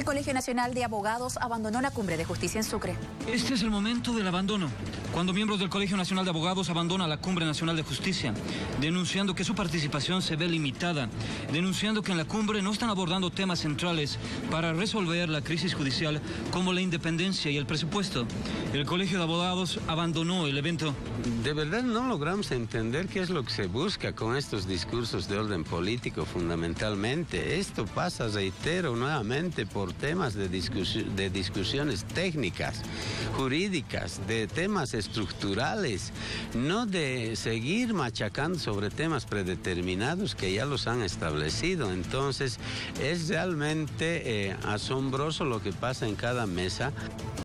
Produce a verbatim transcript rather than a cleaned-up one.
Colegio Nacional de Abogados abandonó la cumbre de justicia en Sucre. Este es el momento del abandono, cuando miembros del Colegio Nacional de Abogados abandonan la Cumbre Nacional de Justicia, denunciando que su participación se ve limitada, denunciando que en la cumbre no están abordando temas centrales para resolver la crisis judicial como la independencia y el presupuesto. El Colegio de Abogados abandonó el evento. De verdad no logramos entender qué es lo que se busca con estos discursos de orden político fundamentalmente. Esto pasa, reitero nuevamente, por temas de, discus de discusiones técnicas, jurídicas, de temas estructurales, no de seguir machacando sobre temas predeterminados que ya los han establecido. Entonces es realmente eh, asombroso lo que pasa en cada mesa.